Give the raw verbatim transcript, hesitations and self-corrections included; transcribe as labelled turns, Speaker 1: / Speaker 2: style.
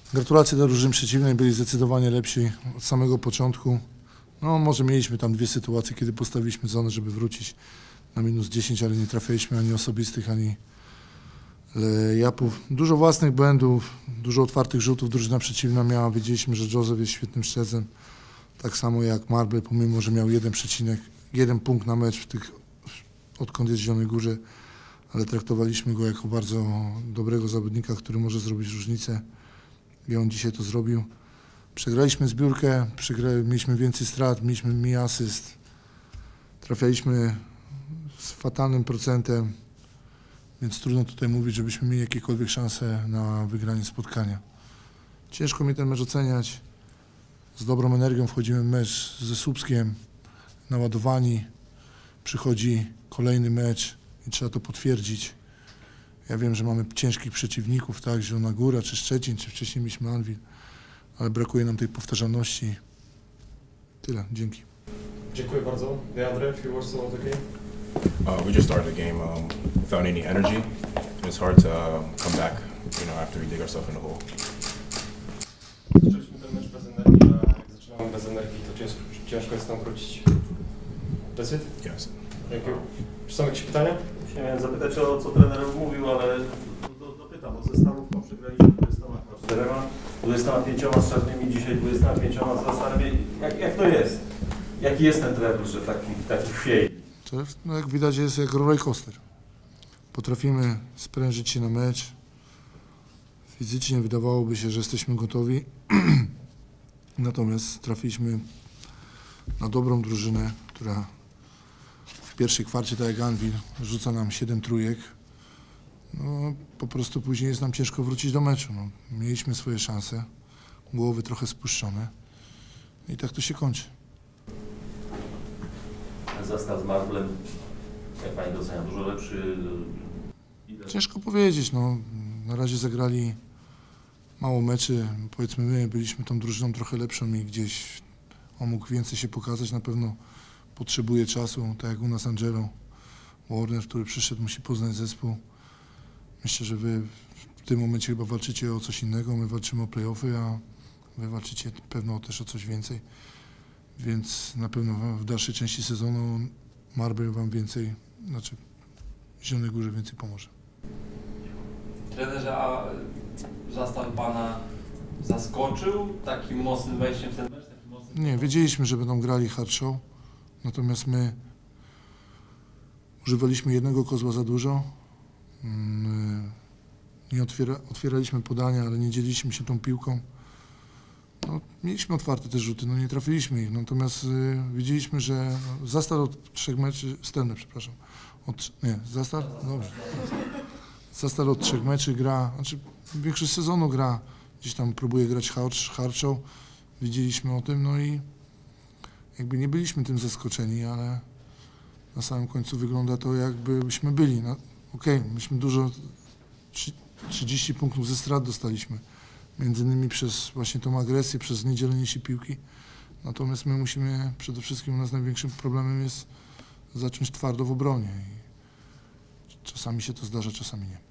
Speaker 1: Gratulacje dla drużyny przeciwnej, byli zdecydowanie lepsi od samego początku. No może mieliśmy tam dwie sytuacje, kiedy postawiliśmy zonę, żeby wrócić na minus dziesięć, ale nie trafiliśmy ani osobistych, ani layupów. Dużo własnych błędów, dużo otwartych rzutów drużyna przeciwna miała. Wiedzieliśmy, że Joseph jest świetnym strzelcem, tak samo jak Marble, pomimo że miał jeden przecinek, jeden punkt na mecz w tych, odkąd jest w Zielonej Górze, ale traktowaliśmy go jako bardzo dobrego zawodnika, który może zrobić różnicę i on dzisiaj to zrobił. Przegraliśmy zbiórkę, przegra... mieliśmy więcej strat, mieliśmy mniej asyst, trafialiśmy z fatalnym procentem, więc trudno tutaj mówić, żebyśmy mieli jakiekolwiek szanse na wygranie spotkania. Ciężko mi ten mecz oceniać. Z dobrą energią wchodzimy w mecz ze Słupskiem, naładowani. Przychodzi kolejny mecz i trzeba to potwierdzić. Ja wiem, że mamy ciężkich przeciwników, tak, Zielona Góra, czy Szczecin, czy wcześniej mieliśmy Anwil, ale brakuje nam tej powtarzalności. Tyle, dzięki.
Speaker 2: Dziękuję bardzo. Leandre, few words about the game.
Speaker 3: Uh, we just started the game um, without any energy. It's hard to uh, come back, you know, after we dig ourselves in the hole.
Speaker 2: Zaczęliśmy ten mecz bez energii, a jak zaczynamy bez energii, to ciężko, ciężko jest tam wrócić. That's it?
Speaker 3: Yes.
Speaker 2: Dziękuję. Czy są jakieś pytania?
Speaker 4: Nie miałem zapytać o co trener mówił, ale do, dopytam, bo ze Starówką przegraliśmy dwudziestoma czterema, dwudziestoma pięcioma z czarnymi, dzisiaj dwudziestoma pięcioma za starymi. Jak, jak to jest? Jaki jest ten trener, że taki, taki chwiej?
Speaker 1: To jest, no jak widać, jest jak roller coaster. Potrafimy sprężyć się na mecz. Fizycznie wydawałoby się, że jesteśmy gotowi. Natomiast trafiliśmy na dobrą drużynę, która w pierwszej kwarcie, tak jak Anwil, rzuca nam siedem trójek. No, po prostu później jest nam ciężko wrócić do meczu. No, mieliśmy swoje szanse, głowy trochę spuszczone i tak to się kończy.
Speaker 4: Zestaw z Marblem, jak Pani docenia, dużo lepszy? Ile?
Speaker 1: Ciężko powiedzieć, no. Na razie zagrali mało meczy. Powiedzmy, my byliśmy tą drużyną trochę lepszą i gdzieś on mógł więcej się pokazać. Na pewno potrzebuje czasu, tak jak u nas Angelo Warner, który przyszedł, musi poznać zespół. Myślę, że wy w tym momencie chyba walczycie o coś innego, my walczymy o play-offy, a wy walczycie pewno też o coś więcej. Więc na pewno w dalszej części sezonu Marble wam więcej, znaczy Zielonej Górze więcej pomoże.
Speaker 5: Trenerze, a zastaw Pana zaskoczył takim mocnym wejściem w ten mecz? Taki mocny...
Speaker 1: Nie, wiedzieliśmy, że będą grali hard show, natomiast my używaliśmy jednego kozła za dużo. Nie otwiera, otwieraliśmy podania, ale nie dzieliliśmy się tą piłką. No, mieliśmy otwarte te rzuty, no nie trafiliśmy ich, natomiast y, widzieliśmy, że Zastal od trzech meczy, Stelny, przepraszam, od, nie, Zastal, dobrze, Zastal od trzech meczy gra, znaczy większość sezonu gra, gdzieś tam próbuje grać hard show, widzieliśmy o tym, no i jakby nie byliśmy tym zaskoczeni, ale na samym końcu wygląda to, jakbyśmy byli. No, okej, okay, myśmy dużo, trzydzieści punktów ze strat dostaliśmy. Między innymi przez właśnie tą agresję, przez niedzielenie się piłki. Natomiast my musimy, przede wszystkim u nas największym problemem jest zacząć twardo w obronie. I czasami się to zdarza, czasami nie.